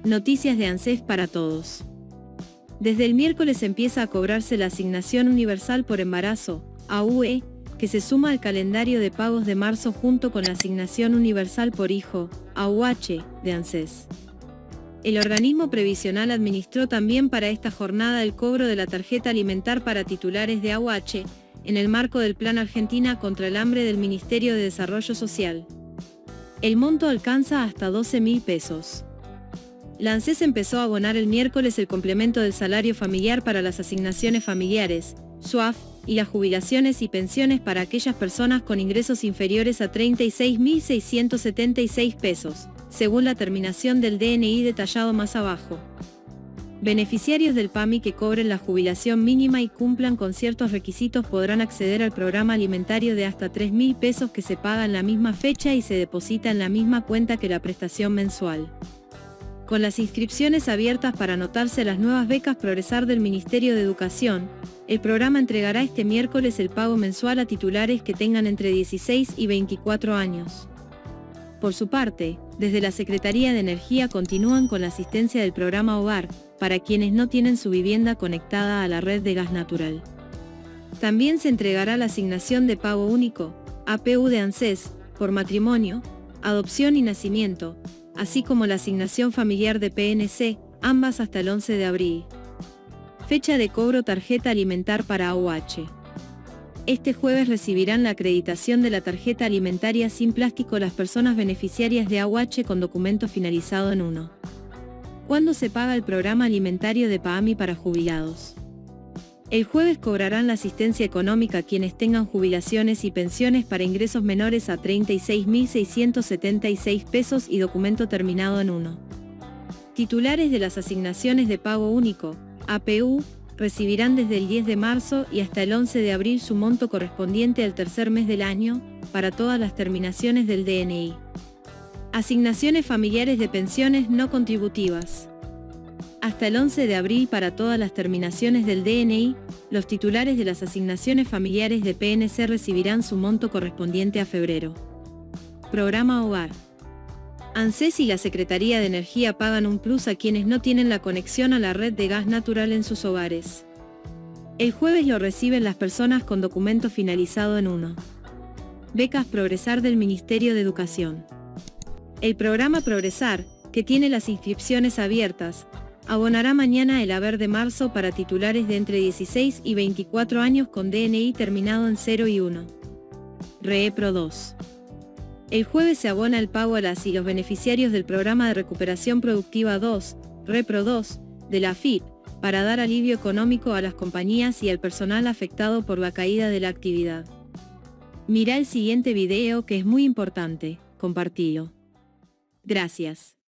Noticias de ANSES para todos. Desde el miércoles empieza a cobrarse la Asignación Universal por Embarazo, AUE, que se suma al calendario de pagos de marzo junto con la Asignación Universal por Hijo, AUH, de ANSES. El organismo previsional administró también para esta jornada el cobro de la tarjeta alimentar para titulares de AUH, en el marco del Plan Argentina contra el Hambre del Ministerio de Desarrollo Social. El monto alcanza hasta 12.000 pesos. La ANSES empezó a abonar el miércoles el complemento del salario familiar para las asignaciones familiares, SUAF, y las jubilaciones y pensiones para aquellas personas con ingresos inferiores a 36.676 pesos, según la terminación del DNI detallado más abajo. Beneficiarios del PAMI que cobren la jubilación mínima y cumplan con ciertos requisitos podrán acceder al programa alimentario de hasta 3.000 pesos que se paga en la misma fecha y se deposita en la misma cuenta que la prestación mensual. Con las inscripciones abiertas para anotarse a las nuevas becas Progresar del Ministerio de Educación, el programa entregará este miércoles el pago mensual a titulares que tengan entre 16 y 24 años. Por su parte, desde la Secretaría de Energía continúan con la asistencia del programa Hogar, para quienes no tienen su vivienda conectada a la red de gas natural. También se entregará la asignación de pago único, APU de ANSES, por matrimonio, adopción y nacimiento, así como la asignación familiar de PNC, ambas hasta el 11 de abril. Fecha de cobro tarjeta alimentar para AUH. Este jueves recibirán la acreditación de la tarjeta alimentaria sin plástico las personas beneficiarias de AUH con documento finalizado en 1. ¿Cuándo se paga el programa alimentario de PAMI para jubilados? El jueves cobrarán la asistencia económica quienes tengan jubilaciones y pensiones para ingresos menores a 36.676 pesos y documento terminado en 1. Titulares de las asignaciones de pago único, APU, recibirán desde el 10 de marzo y hasta el 11 de abril su monto correspondiente al tercer mes del año, para todas las terminaciones del DNI. Asignaciones familiares de pensiones no contributivas. Hasta el 11 de abril para todas las terminaciones del DNI, los titulares de las asignaciones familiares de PNC recibirán su monto correspondiente a febrero. Programa Hogar. ANSES y la Secretaría de Energía pagan un plus a quienes no tienen la conexión a la red de gas natural en sus hogares. El jueves lo reciben las personas con documento finalizado en 1. Becas Progresar del Ministerio de Educación. El programa Progresar, que tiene las inscripciones abiertas, abonará mañana el haber de marzo para titulares de entre 16 y 24 años con DNI terminado en 0 y 1. REPRO 2. El jueves se abona el pago a las y los beneficiarios del Programa de Recuperación Productiva 2, REPRO 2, de la AFIP, para dar alivio económico a las compañías y al personal afectado por la caída de la actividad. Mira el siguiente video que es muy importante, compartilo. Gracias.